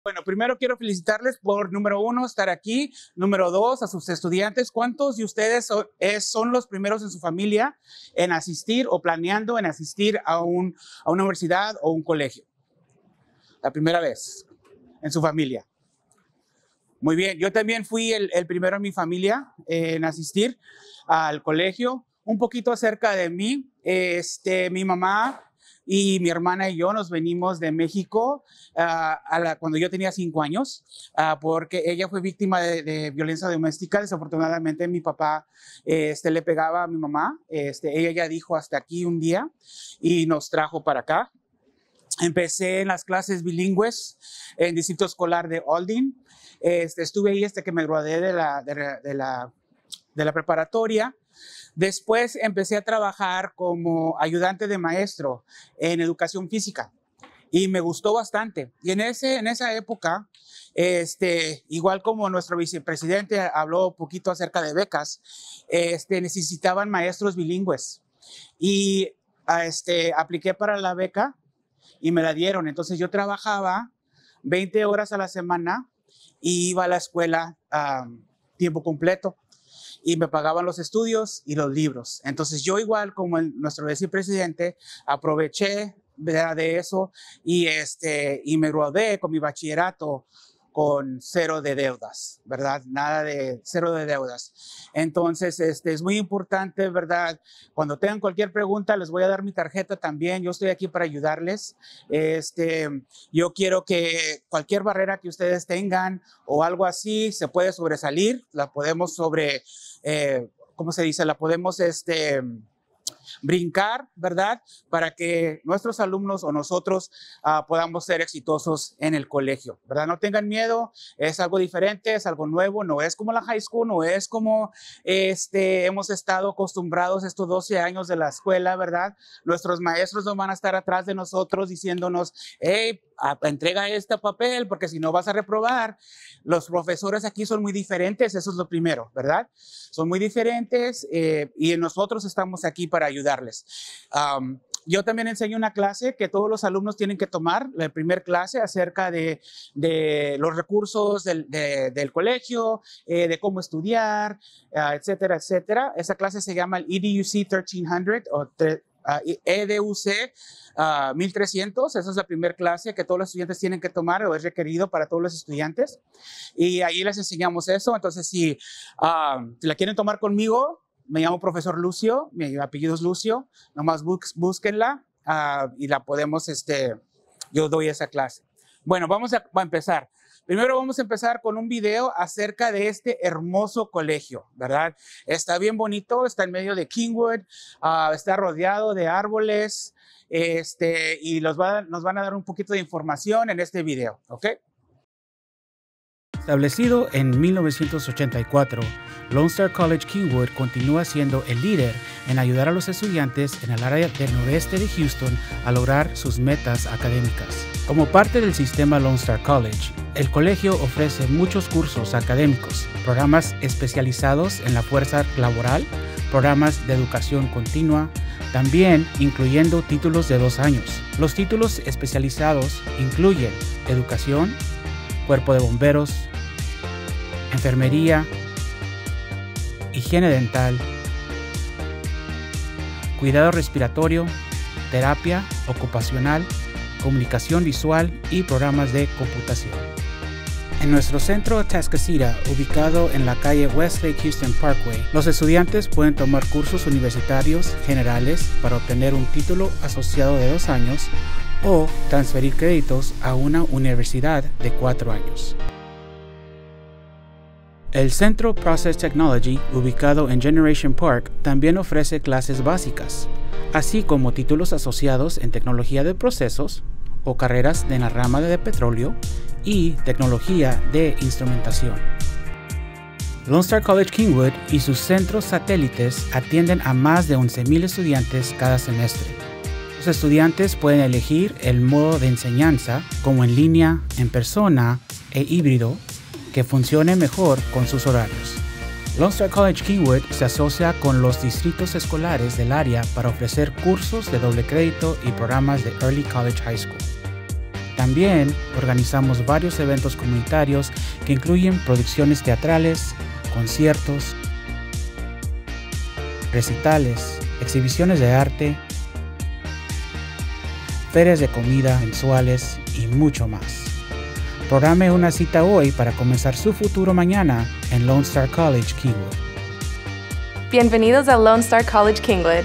Bueno, primero quiero felicitarles por, número uno, estar aquí. Número dos, a sus estudiantes. ¿Cuántos de ustedes son los primeros en su familia en asistir o planeando en asistir a una universidad o un colegio? La primera vez en su familia. Muy bien, yo también fui el primero en mi familia en asistir al colegio. Un poquito acerca de mí, mi mamá y mi hermana y yo nos venimos de México cuando yo tenía 5 años, porque ella fue víctima de violencia doméstica. Desafortunadamente mi papá le pegaba a mi mamá. Ella ya dijo hasta aquí un día y nos trajo para acá. Empecé en las clases bilingües en el distrito escolar de Aldin. Estuve ahí hasta que me gradué de la preparatoria. Después empecé a trabajar como ayudante de maestro en educación física y me gustó bastante. Y en esa época, igual como nuestro vicepresidente habló un poquito acerca de becas, necesitaban maestros bilingües y apliqué para la beca y me la dieron. Entonces yo trabajaba 20 horas a la semana y iba a la escuela tiempo completo. Y me pagaban los estudios y los libros. Entonces yo, igual como nuestro vicepresidente, aproveché de eso y me gradué con mi bachillerato con 0 de deudas, ¿verdad? Cero de deudas. Entonces, es muy importante, ¿verdad? Cuando tengan cualquier pregunta, les voy a dar mi tarjeta también. Yo estoy aquí para ayudarles. Yo quiero que cualquier barrera que ustedes tengan o algo así, se puede sobresalir. La podemos ¿cómo se dice? La podemos, brincar, ¿verdad? Para que nuestros alumnos o nosotros podamos ser exitosos en el colegio, ¿verdad? No tengan miedo, es algo diferente, es algo nuevo, no es como la high school, no es como hemos estado acostumbrados estos 12 años de la escuela, ¿verdad? Nuestros maestros no van a estar atrás de nosotros diciéndonos, hey, entrega este papel porque si no vas a reprobar. Los profesores aquí son muy diferentes, eso es lo primero, ¿verdad? Son muy diferentes y nosotros estamos aquí para ayudarles. Yo también enseño una clase que todos los alumnos tienen que tomar, la primera clase acerca de los recursos del colegio, de cómo estudiar, etcétera, etcétera. Esa clase se llama el EDUC 1300 o EDUC 1300. Esa es la primera clase que todos los estudiantes tienen que tomar o es requerido para todos los estudiantes. Y ahí les enseñamos eso. Entonces, si la quieren tomar conmigo, me llamo profesor Lucio, mi apellido es Lucio, nomás búsquenla y la podemos, yo doy esa clase. Bueno, vamos a empezar. Primero vamos a empezar con un video acerca de este hermoso colegio, ¿verdad? Está bien bonito, está en medio de Kingwood, está rodeado de árboles, y nos van a dar un poquito de información en este video, ¿ok? Establecido en 1984, Lone Star College Kingwood continúa siendo el líder en ayudar a los estudiantes en el área del noreste de Houston a lograr sus metas académicas. Como parte del sistema Lone Star College, el colegio ofrece muchos cursos académicos, programas especializados en la fuerza laboral, programas de educación continua, también incluyendo títulos de 2 años. Los títulos especializados incluyen educación, cuerpo de bomberos, enfermería, higiene dental, cuidado respiratorio, terapia ocupacional, comunicación visual y programas de computación. En nuestro centro Atascocita, ubicado en la calle Westlake Houston Parkway, los estudiantes pueden tomar cursos universitarios generales para obtener un título asociado de 2 años o transferir créditos a una universidad de 4 años. El Centro Process Technology, ubicado en Generation Park, también ofrece clases básicas, así como títulos asociados en tecnología de procesos o carreras en la rama de petróleo y tecnología de instrumentación. Lone Star College Kingwood y sus centros satélites atienden a más de 11,000 estudiantes cada semestre. Los estudiantes pueden elegir el modo de enseñanza, como en línea, en persona e híbrido, que funcione mejor con sus horarios. Lone Star College Kingwood se asocia con los distritos escolares del área para ofrecer cursos de doble crédito y programas de Early College High School. También organizamos varios eventos comunitarios que incluyen producciones teatrales, conciertos, recitales, exhibiciones de arte, ferias de comida mensuales y mucho más. Programe una cita hoy para comenzar su futuro mañana en Lone Star College, Kingwood. Bienvenidos a Lone Star College, Kingwood.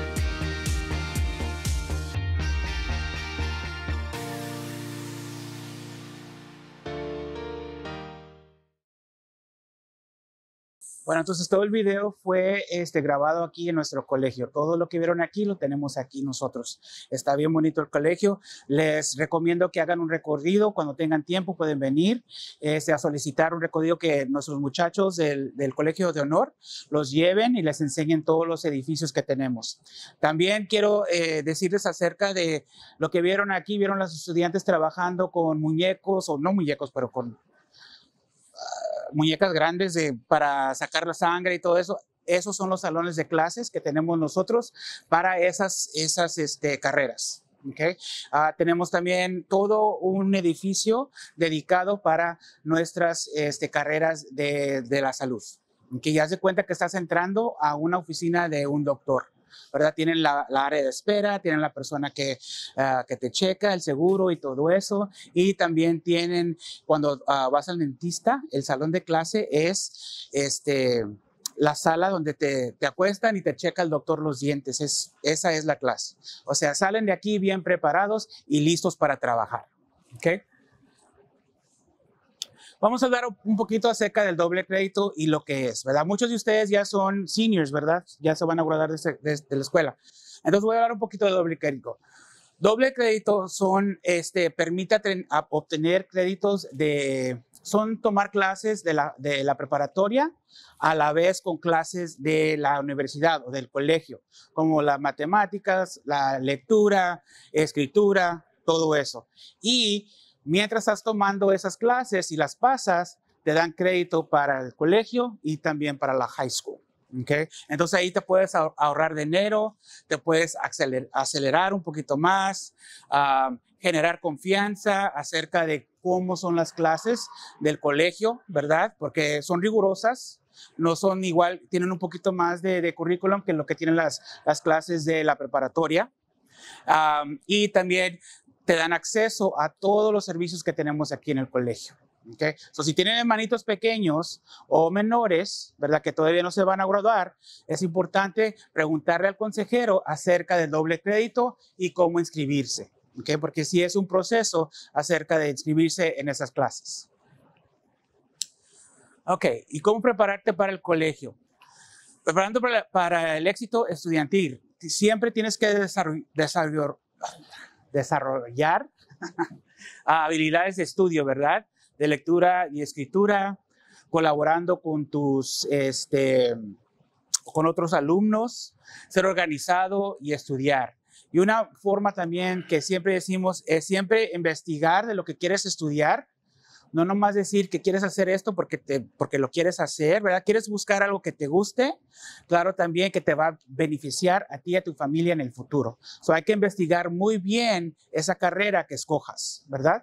Bueno, entonces todo el video fue grabado aquí en nuestro colegio. Todo lo que vieron aquí lo tenemos aquí nosotros. Está bien bonito el colegio. Les recomiendo que hagan un recorrido. Cuando tengan tiempo pueden venir a solicitar un recorrido que nuestros muchachos del Colegio de Honor los lleven y les enseñen todos los edificios que tenemos. También quiero decirles acerca de lo que vieron aquí. Vieron los estudiantes trabajando con muñecos, o no muñecos, pero con muñecas grandes para sacar la sangre y todo eso. Esos son los salones de clases que tenemos nosotros para esas carreras. Okay. Tenemos también todo un edificio dedicado para nuestras carreras de la salud. Que ya se cuenta que estás entrando a una oficina de un doctor, ¿verdad? Tienen la área de espera, tienen la persona que te checa el seguro y todo eso. Y también tienen, cuando vas al dentista, el salón de clase es la sala donde te acuestan y te checa el doctor los dientes. Esa es la clase. O sea, salen de aquí bien preparados y listos para trabajar. ¿Ok? Vamos a hablar un poquito acerca del doble crédito y lo que es, ¿verdad? Muchos de ustedes ya son seniors, ¿verdad? Ya se van a graduar de la escuela. Entonces voy a hablar un poquito de doble crédito. Doble crédito permite obtener créditos son tomar clases de la preparatoria a la vez con clases de la universidad o del colegio, como las matemáticas, la lectura, escritura, todo eso. Y mientras estás tomando esas clases y las pasas, te dan crédito para el colegio y también para la high school. Okay. Entonces ahí te puedes ahorrar dinero, te puedes acelerar un poquito más, generar confianza acerca de cómo son las clases del colegio, ¿verdad? Porque son rigurosas, no son igual, tienen un poquito más de currículum que lo que tienen las clases de la preparatoria. Y también te dan acceso a todos los servicios que tenemos aquí en el colegio. Okay. So, si tienen hermanitos pequeños o menores, ¿verdad? Que todavía no se van a graduar, es importante preguntarle al consejero acerca del doble crédito y cómo inscribirse. Okay. Porque sí es un proceso acerca de inscribirse en esas clases. Ok, ¿y cómo prepararte para el colegio? Preparando para el éxito estudiantil, siempre tienes que desarrollar habilidades de estudio, ¿verdad? De lectura y escritura, colaborando con con otros alumnos, ser organizado y estudiar. Y una forma también que siempre decimos es siempre investigar de lo que quieres estudiar. No nomás decir que quieres hacer esto porque lo quieres hacer, ¿verdad? Quieres buscar algo que te guste, claro, también que te va a beneficiar a ti y a tu familia en el futuro. So, hay que investigar muy bien esa carrera que escojas, ¿verdad?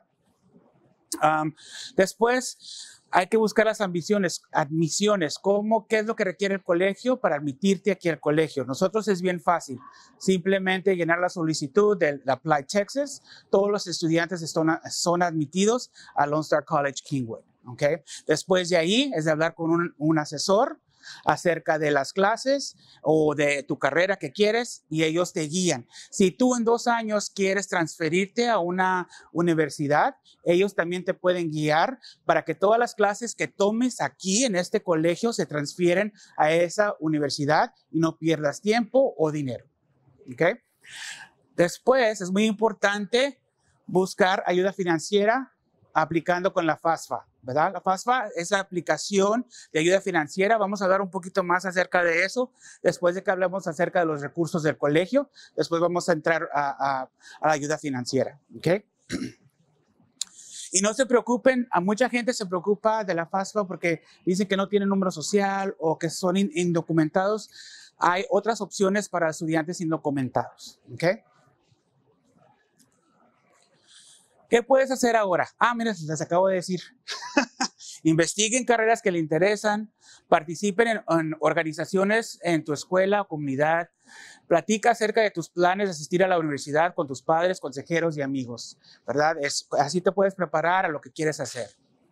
Después hay que buscar las admisiones, qué es lo que requiere el colegio para admitirte aquí al colegio. Nosotros es bien fácil, simplemente llenar la solicitud del Apply Texas. Todos los estudiantes son admitidos a Lone Star College, Kingwood. Okay. Después de ahí es de hablar con un asesor acerca de las clases o de tu carrera que quieres y ellos te guían. Si tú en 2 años quieres transferirte a una universidad, ellos también te pueden guiar para que todas las clases que tomes aquí en este colegio se transfieren a esa universidad y no pierdas tiempo o dinero. ¿Okay? Después es muy importante buscar ayuda financiera aplicando con la FAFSA, ¿verdad? La FAFSA es la aplicación de ayuda financiera. Vamos a hablar un poquito más acerca de eso después de que hablemos acerca de los recursos del colegio. Después vamos a entrar a la ayuda financiera, ¿ok? Y no se preocupen, a mucha gente se preocupa de la FAFSA porque dicen que no tienen número social o que son indocumentados. Hay otras opciones para estudiantes indocumentados, ¿ok? ¿Qué puedes hacer ahora? Mira, les acabo de decir. Investiguen carreras que le interesan, participen en organizaciones en tu escuela o comunidad, platica acerca de tus planes de asistir a la universidad con tus padres, consejeros y amigos, ¿verdad? Así te puedes preparar a lo que quieres hacer.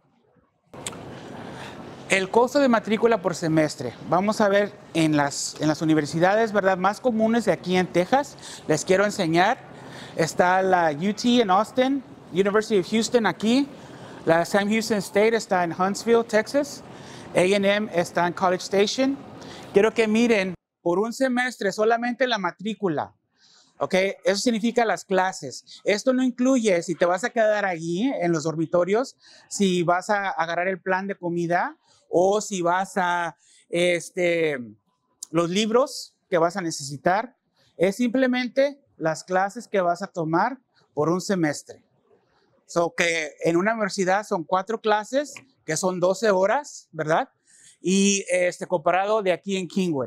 El costo de matrícula por semestre. Vamos a ver en las universidades, ¿verdad?, más comunes de aquí en Texas. Les quiero enseñar. Está la UT en Austin, University of Houston aquí. La Sam Houston State está en Huntsville, Texas. A&M está en College Station. Quiero que miren, por un semestre solamente la matrícula. ¿Ok? Eso significa las clases. Esto no incluye si te vas a quedar allí en los dormitorios, si vas a agarrar el plan de comida o si vas a los libros que vas a necesitar. Es simplemente las clases que vas a tomar por un semestre. Que en una universidad son 4 clases, que son 12 horas, ¿verdad? Y comparado de aquí en Kingwood.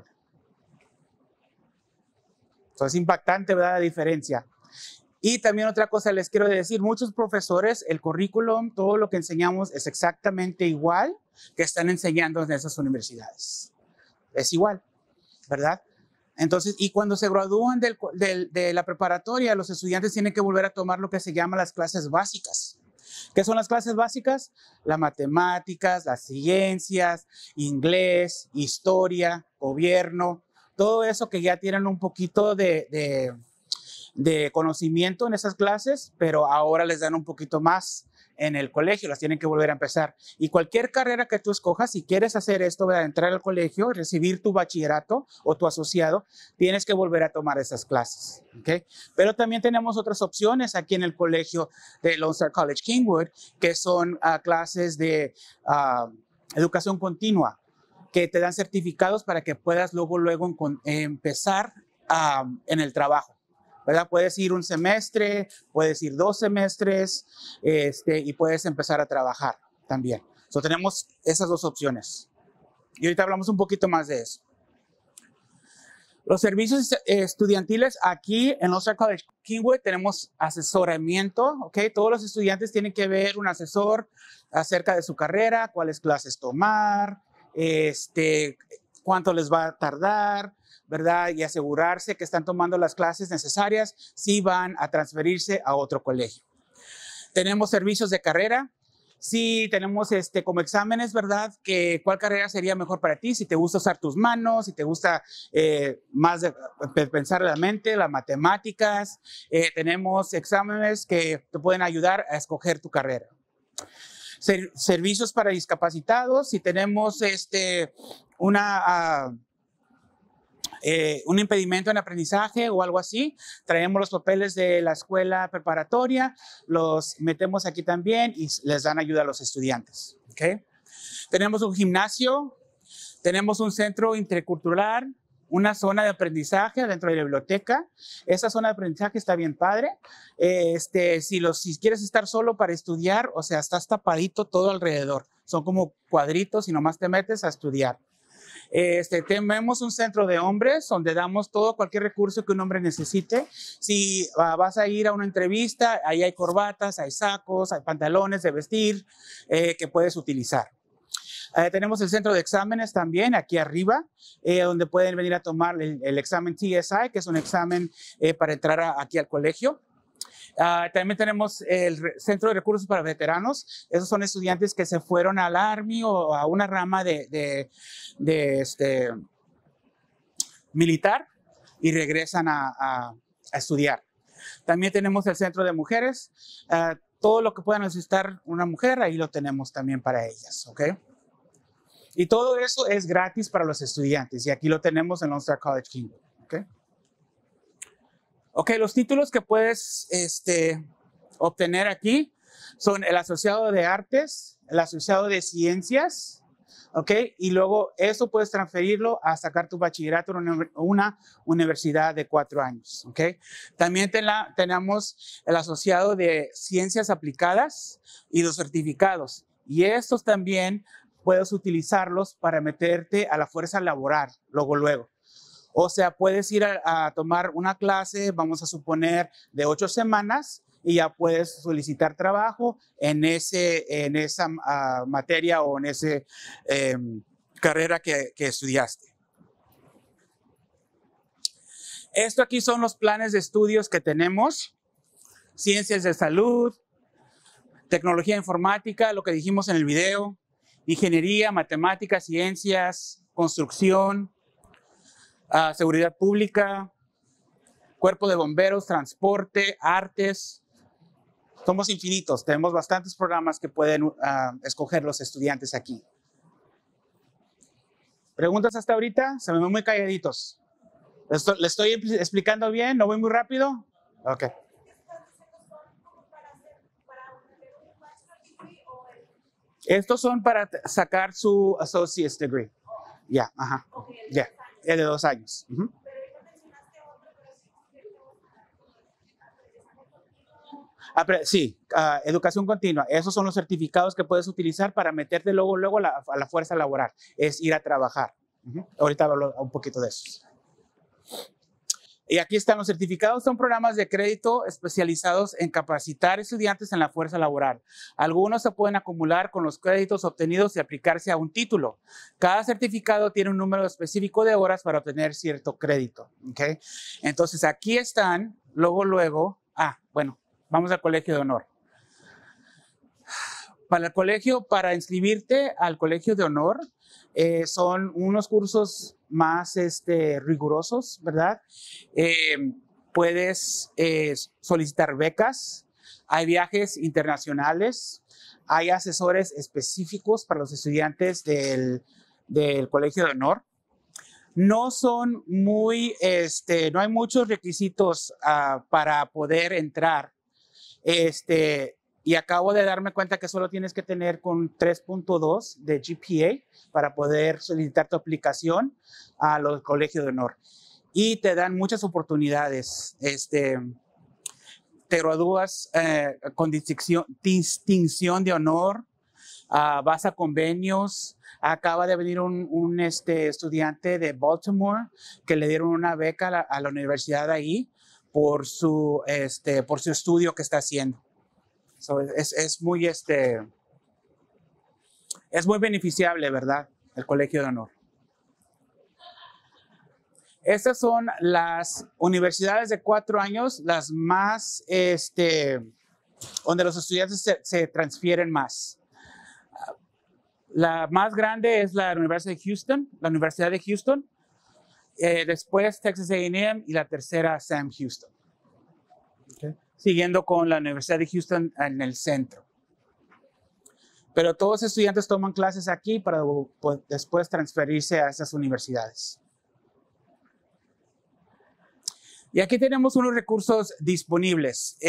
Es impactante, ¿verdad?, la diferencia. Y también otra cosa les quiero decir, muchos profesores, el currículum, todo lo que enseñamos es exactamente igual que están enseñando en esas universidades. Es igual, ¿verdad? Entonces, y cuando se gradúan de la preparatoria, los estudiantes tienen que volver a tomar lo que se llama las clases básicas. ¿Qué son las clases básicas? Las matemáticas, las ciencias, inglés, historia, gobierno, todo eso que ya tienen un poquito de conocimiento en esas clases, pero ahora les dan un poquito más en el colegio, las tienen que volver a empezar. Y cualquier carrera que tú escojas, si quieres hacer esto, ¿verdad?, entrar al colegio, recibir tu bachillerato o tu asociado, tienes que volver a tomar esas clases. ¿Okay? Pero también tenemos otras opciones aquí en el colegio de Lone Star College Kingwood, que son clases de educación continua, que te dan certificados para que puedas luego empezar en el trabajo. ¿Verdad? Puedes ir un semestre, puedes ir 2 semestres y puedes empezar a trabajar también. Tenemos esas 2 opciones. Y ahorita hablamos un poquito más de eso. Los servicios estudiantiles aquí en Lone Star College Kingwood tenemos asesoramiento. ¿Okay? Todos los estudiantes tienen que ver un asesor acerca de su carrera, cuáles clases tomar, cuánto les va a tardar, ¿verdad? Y asegurarse que están tomando las clases necesarias si van a transferirse a otro colegio. Tenemos servicios de carrera. Sí, tenemos como exámenes, ¿verdad? ¿Cuál carrera sería mejor para ti? Si te gusta usar tus manos, si te gusta más pensar en la mente, las matemáticas. Tenemos exámenes que te pueden ayudar a escoger tu carrera. Servicios para discapacitados. Si tenemos un impedimento en aprendizaje o algo así, traemos los papeles de la escuela preparatoria, los metemos aquí también y les dan ayuda a los estudiantes. ¿Okay? Tenemos un gimnasio, tenemos un centro intercultural, una zona de aprendizaje dentro de la biblioteca. Esa zona de aprendizaje está bien padre. Si quieres estar solo para estudiar, o sea, estás tapadito todo alrededor. Son como cuadritos y nomás te metes a estudiar. Tenemos un centro de hombres donde damos cualquier recurso que un hombre necesite. Si vas a ir a una entrevista, ahí hay corbatas, hay sacos, hay pantalones de vestir que puedes utilizar. Tenemos el centro de exámenes también aquí arriba, donde pueden venir a tomar el examen TSI, que es un examen para entrar aquí al colegio. También tenemos el Centro de Recursos para Veteranos. Esos son estudiantes que se fueron al Army o a una rama militar y regresan a estudiar. También tenemos el Centro de Mujeres. Todo lo que pueda necesitar una mujer, ahí lo tenemos también para ellas. ¿Okay? Y todo eso es gratis para los estudiantes. Y aquí lo tenemos en Lone Star College Kingwood. ¿Okay? Ok, los títulos que puedes obtener aquí son el asociado de artes, el asociado de ciencias, ok, y luego eso puedes transferirlo a sacar tu bachillerato en una universidad de 4 años, ok. También tenemos el asociado de ciencias aplicadas y los certificados, y estos también puedes utilizarlos para meterte a la fuerza laboral, luego. O sea, puedes ir a tomar una clase, vamos a suponer, de 8 semanas y ya puedes solicitar trabajo en esa materia o en esa carrera que estudiaste. Esto aquí son los planes de estudios que tenemos. Ciencias de salud, tecnología informática, lo que dijimos en el video, ingeniería, matemáticas, ciencias, construcción, seguridad pública, cuerpo de bomberos, transporte, artes. Somos infinitos, tenemos bastantes programas que pueden escoger los estudiantes aquí. ¿Preguntas hasta ahorita? Se me ven muy calladitos. ¿Le estoy explicando bien? ¿No voy muy rápido? Ok. Estos son para sacar su Associate's Degree. Ya, ajá. Ya, es de 2 años. Sí, educación continua. Esos son los certificados que puedes utilizar para meterte luego a la fuerza laboral. Es ir a trabajar. Ahorita hablo un poquito de eso. Y aquí están los certificados. Son programas de crédito especializados en capacitar estudiantes en la fuerza laboral. Algunos se pueden acumular con los créditos obtenidos y aplicarse a un título. Cada certificado tiene un número específico de horas para obtener cierto crédito. ¿Okay? Entonces aquí están, luego, bueno, vamos al Colegio de Honor. Para inscribirte al Colegio de Honor, son unos cursos más rigurosos, ¿verdad? Puedes solicitar becas, hay viajes internacionales, hay asesores específicos para los estudiantes del Colegio de Honor. No son no hay muchos requisitos para poder entrar. Y acabo de darme cuenta que solo tienes que tener con 3.2 de GPA para poder solicitar tu aplicación a los colegios de honor. Y te dan muchas oportunidades. Te gradúas con distinción de honor, vas a convenios. Acaba de venir un estudiante de Baltimore que le dieron una beca a la universidad ahí por su estudio que está haciendo. So, es muy beneficiable, ¿verdad? El Colegio de Honor. Estas son las universidades de 4 años, las más, donde los estudiantes se transfieren más. La más grande es la Universidad de Houston, después Texas A&M y la tercera Sam Houston. Okay. Siguiendo con la Universidad de Houston en el centro. Pero todos los estudiantes toman clases aquí para después transferirse a esas universidades. Y aquí tenemos unos recursos disponibles.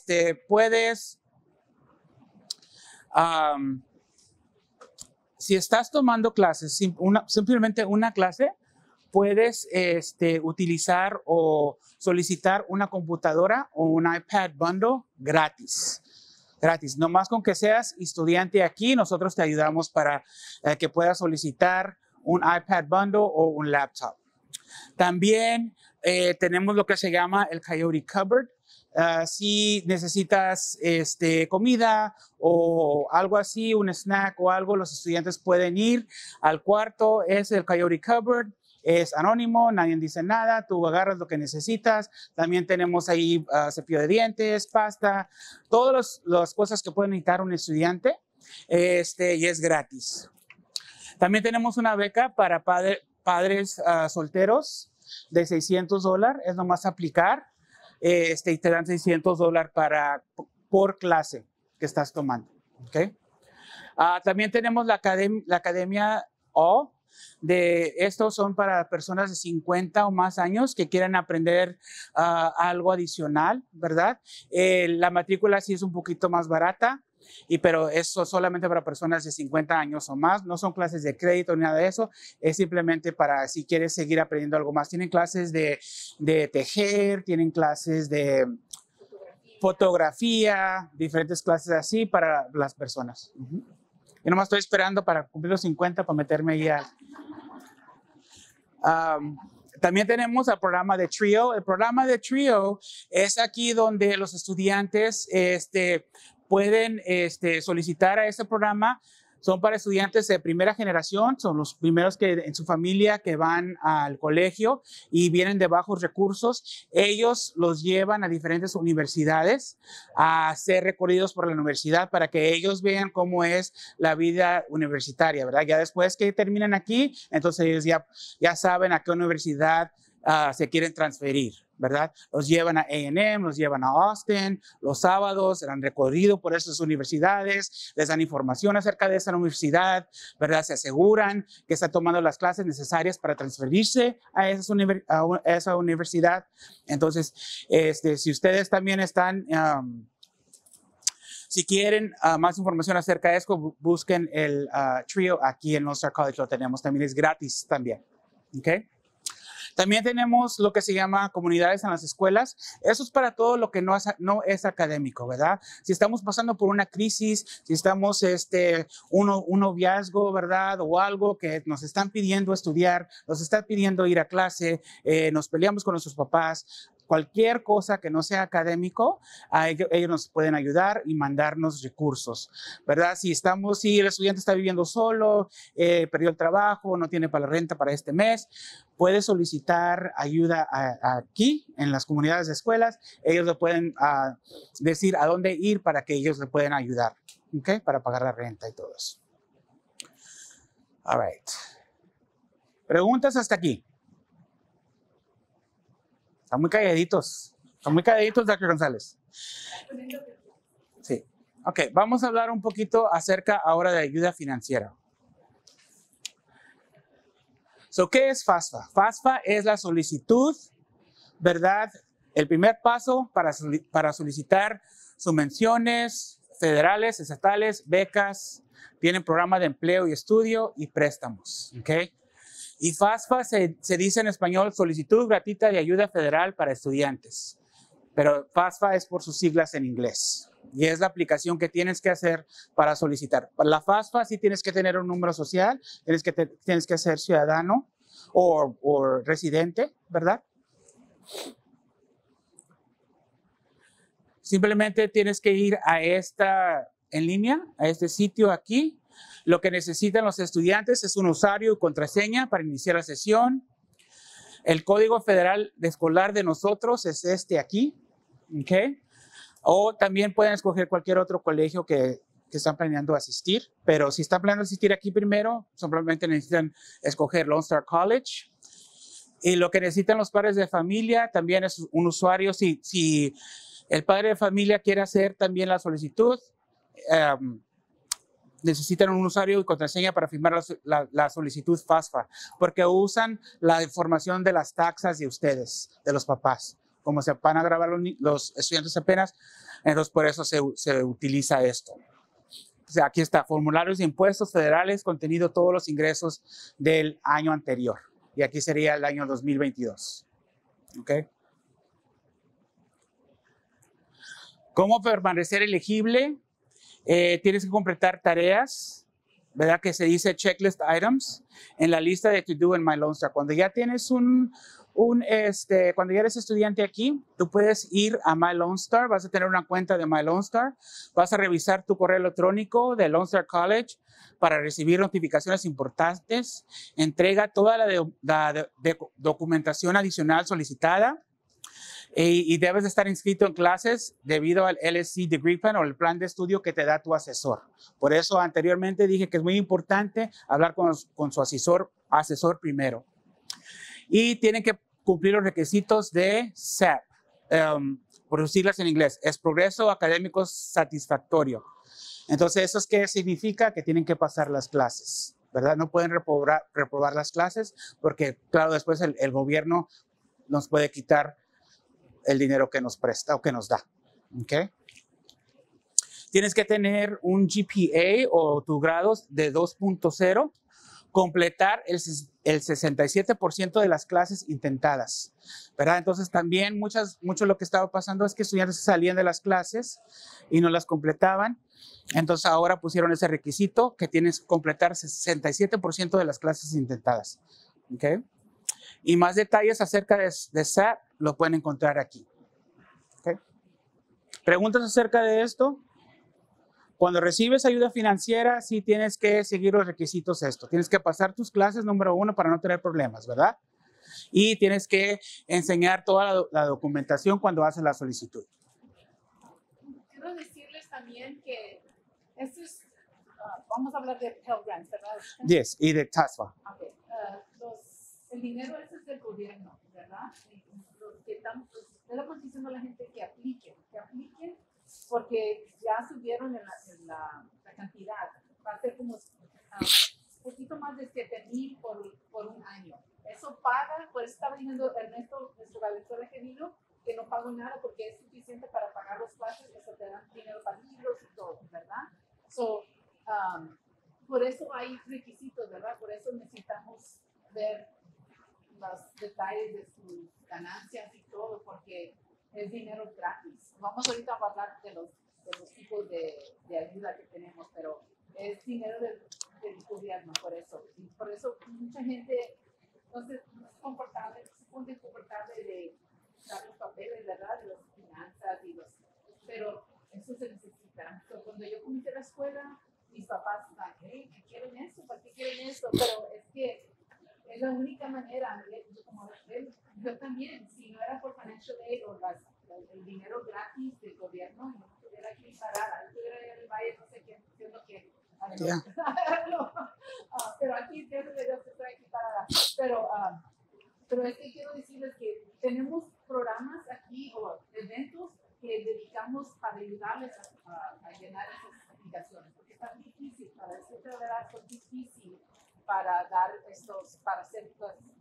Si estás tomando clases, simplemente una clase, puedes utilizar o solicitar una computadora o un iPad bundle gratis. Nomás con que seas estudiante aquí, nosotros te ayudamos para que puedas solicitar un iPad bundle o un laptop. También tenemos lo que se llama el Coyote Cupboard. Si necesitas comida o algo así, un snack o algo, los estudiantes pueden ir al cuarto. Es el Coyote Cupboard. Es anónimo, nadie dice nada, tú agarras lo que necesitas. También tenemos ahí cepillo de dientes, pasta, todas las cosas que puede necesitar un estudiante, y es gratis. También tenemos una beca para padres solteros de $600, es nomás aplicar, y te dan $600 por clase que estás tomando. ¿Okay? También tenemos la Academia O. Estos son para personas de 50 o más años que quieran aprender algo adicional, ¿verdad? La matrícula sí es un poquito más barata, pero eso solamente para personas de 50 años o más. No son clases de crédito ni nada de eso. Es simplemente para si quieres seguir aprendiendo algo más. Tienen clases de tejer, tienen clases de fotografía, diferentes clases así para las personas. Yo nomás estoy esperando para cumplir los 50 para meterme ahí También tenemos el programa de TRIO. El programa de TRIO es aquí donde los estudiantes pueden solicitar a este programa. Son para estudiantes de primera generación, son los primeros que en su familia que van al colegio y vienen de bajos recursos. Ellos los llevan a diferentes universidades a hacer recorridos por la universidad para que ellos vean cómo es la vida universitaria, ¿verdad? Ya después que terminan aquí, entonces ellos ya saben a qué universidad se quieren transferir, ¿verdad? Los llevan a A&M, los llevan a Austin, los sábados han recorrido por esas universidades, les dan información acerca de esa universidad, ¿verdad? Se aseguran que están tomando las clases necesarias para transferirse a esa universidad. Entonces, si ustedes también están... si quieren más información acerca de esto, busquen el TRIO aquí en Lone Star College, lo tenemos, también es gratis también, ¿ok? También tenemos lo que se llama comunidades en las escuelas. Eso es para todo lo que no es académico, ¿verdad? Si estamos pasando por una crisis, si estamos un noviazgo, ¿verdad? O algo que nos están pidiendo estudiar, nos están pidiendo ir a clase, nos peleamos con nuestros papás, cualquier cosa que no sea académico, ellos nos pueden ayudar y mandarnos recursos, ¿verdad? Si el estudiante está viviendo solo, perdió el trabajo, no tiene para la renta para este mes, puede solicitar ayuda aquí en las comunidades de escuelas. Ellos le pueden decir a dónde ir para que ellos le puedan ayudar, ¿ok? Para pagar la renta y todo eso. All right. ¿Preguntas hasta aquí? Están muy calladitos. Están muy calladitos, Dr. González. Sí. Ok, vamos a hablar un poquito acerca ahora de ayuda financiera. ¿Qué es FAFSA? FAFSA es la solicitud, ¿verdad? El primer paso para solicitar subvenciones federales, estatales, becas, tienen programa de empleo y estudio y préstamos, ¿ok? Y FAFSA se dice en español solicitud gratuita de ayuda federal para estudiantes, pero FAFSA es por sus siglas en inglés y es la aplicación que tienes que hacer para solicitar. Para la FAFSA sí tienes que tener un número social, tienes que ser ciudadano o residente, ¿verdad? Simplemente tienes que ir en línea, a este sitio aquí. Lo que necesitan los estudiantes es un usuario y contraseña para iniciar la sesión. El código federal de escolar de nosotros es aquí, ¿ok? O también pueden escoger cualquier otro colegio que están planeando asistir, pero si están planeando asistir aquí primero, simplemente necesitan escoger Lone Star College. Y lo que necesitan los padres de familia también es un usuario. Si el padre de familia quiere hacer también la solicitud, necesitan un usuario y contraseña para firmar la solicitud FAFSA, porque usan la información de las taxas de ustedes, de los papás. Como se van a grabar los estudiantes apenas, entonces por eso se utiliza esto. O sea, aquí está, formularios de impuestos federales, contenido todos los ingresos del año anterior. Y aquí sería el año 2022. ¿Ok? ¿Cómo permanecer elegible? Tienes que completar tareas, ¿verdad? Que se dice checklist items en la lista de to do en My Lone Star. Cuando ya tienes cuando ya eres estudiante aquí, tú puedes ir a My Lone Star, vas a tener una cuenta de My Lone Star, vas a revisar tu correo electrónico de Lone Star College para recibir notificaciones importantes, entrega toda la documentación adicional solicitada. Y debes de estar inscrito en clases debido al LSC Degree Plan o el plan de estudio que te da tu asesor. Por eso anteriormente dije que es muy importante hablar con su asesor primero. Y tienen que cumplir los requisitos de SAP, por sus siglas en inglés, es Progreso Académico Satisfactorio. Entonces, ¿eso es qué significa? Que tienen que pasar las clases, ¿verdad? No pueden reprobar las clases porque, claro, después el gobierno nos puede quitar el dinero que nos presta o que nos da, ¿ok? Tienes que tener un GPA o tus grados de 2.0, completar el 67% de las clases intentadas, ¿verdad? Entonces también mucho lo que estaba pasando es que estudiantes salían de las clases y no las completaban. Entonces ahora pusieron ese requisito que tienes que completar 67% de las clases intentadas, ¿ok? Y más detalles acerca de SAP lo pueden encontrar aquí. ¿Okay? ¿Preguntas acerca de esto? Cuando recibes ayuda financiera, sí tienes que seguir los requisitos Tienes que pasar tus clases número 1 para no tener problemas, ¿verdad? Y tienes que enseñar toda la documentación cuando haces la solicitud. Quiero decirles también que esto es, vamos a hablar de Pell Grants, ¿verdad? Yes, y de TASFA. Okay. El dinero ese es del gobierno, ¿verdad? Los que estamos, estamos diciendo a la gente que apliquen, porque ya subieron la cantidad. Va a ser como un poquito más de 7,000 por un año. Eso paga, por eso estaba diciendo Ernesto, nuestro Valenzuela que vino, que no pago nada porque es suficiente para pagar los clases, eso te dan dinero para libros y todo, ¿verdad? Por eso hay requisitos, ¿verdad? Por eso necesitamos ver los detalles de sus ganancias y todo, porque es dinero gratis. Vamos ahorita a hablar de los tipos de ayuda que tenemos, pero es dinero del gobierno, por eso. Y por eso mucha gente no es confortable, se pone confortable de dar los papeles, ¿verdad? De las finanzas pero eso se necesita. Cuando yo comencé la escuela, mis papás estaban, hey, ¿qué quieren eso? ¿Para qué quieren eso? Pero es que es la única manera, yo también, si no era por financial aid o el dinero gratis del gobierno, no tuviera que parar, no tuviera en el valle, no sé qué, diciendo que, Yeah. pero aquí, gracias a Dios, estoy aquí parada. Pero es que quiero decirles que tenemos programas aquí o eventos que dedicamos para ayudarles a llenar esas aplicaciones, porque es tan difícil, para decirte la verdad, es difícil para dar para hacer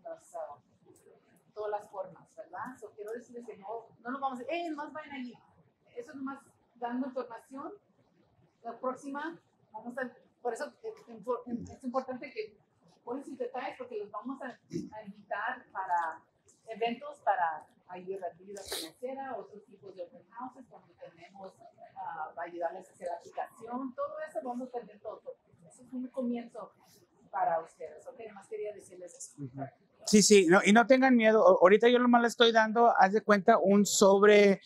todas las formas, ¿verdad? Quiero decirles que no nos vamos a decir, nomás vayan allí. Eso es nomás dando información. La próxima, por eso es importante que ponen sus detalles, porque los vamos a invitar para eventos para ayuda financiera, otros tipos de open houses, cuando tenemos para ayudarles a hacer la aplicación, todo eso vamos a tener todo. Eso es un comienzo para ustedes, ¿ok? Más quería decirles eso. Sí, no, y no tengan miedo. Ahorita yo nomás le estoy dando, haz de cuenta, un sobre,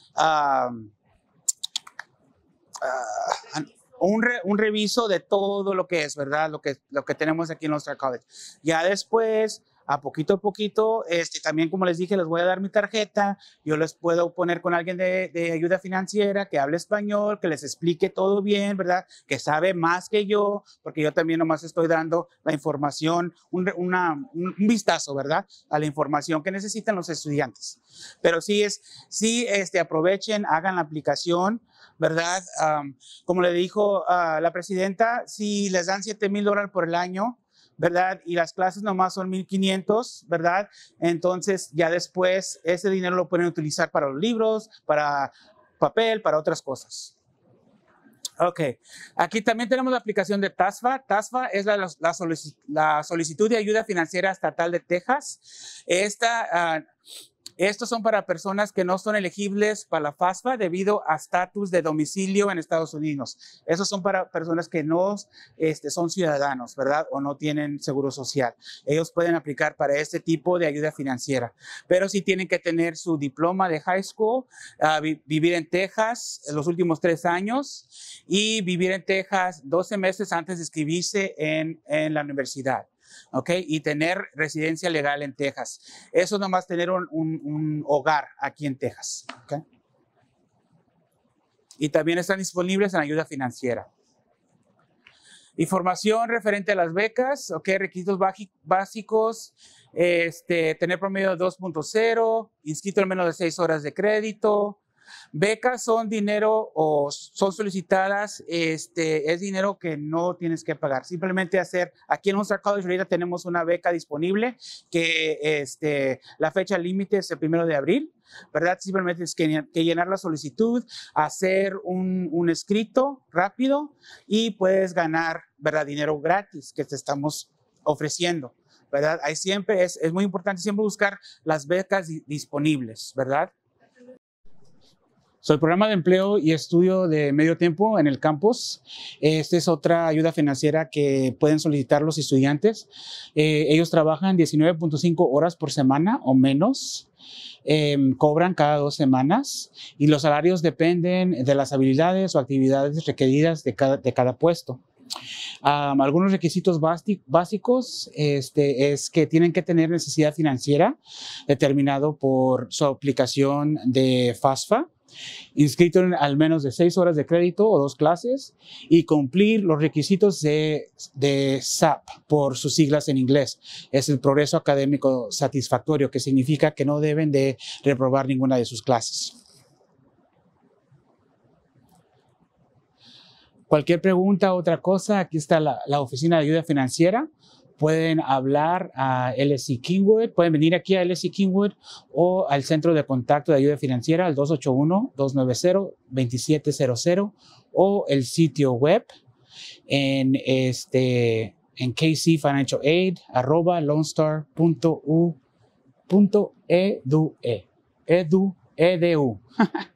un reviso de todo lo que es, ¿verdad? Lo que tenemos aquí en Lone College. Ya después, a poquito, también como les dije, les voy a dar mi tarjeta, yo les puedo poner con alguien de ayuda financiera que hable español, que les explique todo bien, ¿verdad? Que sabe más que yo, porque yo también nomás estoy dando la información, un vistazo, ¿verdad? A la información que necesitan los estudiantes. Pero sí, aprovechen, hagan la aplicación, ¿verdad? Como le dijo la presidenta, si les dan $7,000 por el año, ¿verdad? Y las clases nomás son 1,500, ¿verdad? Entonces ya después ese dinero lo pueden utilizar para los libros, para papel, para otras cosas. Ok, aquí también tenemos la aplicación de TASFA. TASFA es la solicitud de ayuda financiera estatal de Texas. Estos son para personas que no son elegibles para la FAFSA debido a estatus de domicilio en Estados Unidos. Esos son para personas que no son ciudadanos, ¿verdad? O no tienen seguro social. Ellos pueden aplicar para este tipo de ayuda financiera. Pero sí tienen que tener su diploma de high school, vivir en Texas en los últimos 3 años y vivir en Texas 12 meses antes de inscribirse en la universidad. ¿Ok? Y tener residencia legal en Texas. Eso nomás tener un hogar aquí en Texas. ¿Ok? Y también están disponibles en ayuda financiera. Información referente a las becas, ¿ok? Requisitos básicos, tener promedio de 2.0, inscrito al menos de 6 horas de crédito. Becas son dinero o son solicitadas, es dinero que no tienes que pagar. Simplemente aquí en Lone College ahorita tenemos una beca disponible que la fecha límite es el 1 de abril, ¿verdad? Simplemente tienes que llenar la solicitud, hacer un escrito rápido y puedes ganar, ¿verdad? Dinero gratis que te estamos ofreciendo, ¿verdad? Ahí siempre es muy importante siempre buscar las becas disponibles, ¿verdad? El programa de empleo y estudio de medio tiempo en el campus. Esta es otra ayuda financiera que pueden solicitar los estudiantes. Ellos trabajan 19.5 horas por semana o menos. Cobran cada 2 semanas y los salarios dependen de las habilidades o actividades requeridas de cada puesto. Algunos requisitos básicos es que tienen que tener necesidad financiera determinado por su aplicación de FAFSA, inscrito en al menos de 6 horas de crédito o 2 clases y cumplir los requisitos de SAP por sus siglas en inglés. Es el progreso académico satisfactorio, que significa que no deben de reprobar ninguna de sus clases. Cualquier pregunta o otra cosa, aquí está la oficina de ayuda financiera. Pueden hablar a LSC Kingwood, pueden venir aquí a LSC Kingwood o al centro de contacto de ayuda financiera al 281-290-2700 o el sitio web en KC Financial Aid @lonestar.edu.